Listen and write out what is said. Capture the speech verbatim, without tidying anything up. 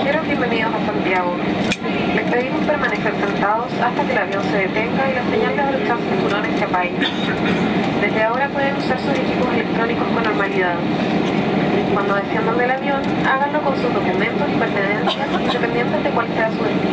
Pasajeros, bienvenidos a Santiago. Les pedimos permanecer sentados hasta que el avión se detenga y la señal de abrochar cinturones se apague. Desde ahora pueden usar sus equipos electrónicos con normalidad. Cuando desciendan del avión, háganlo con sus documentos y pertenencias independientes de cuál sea su destino.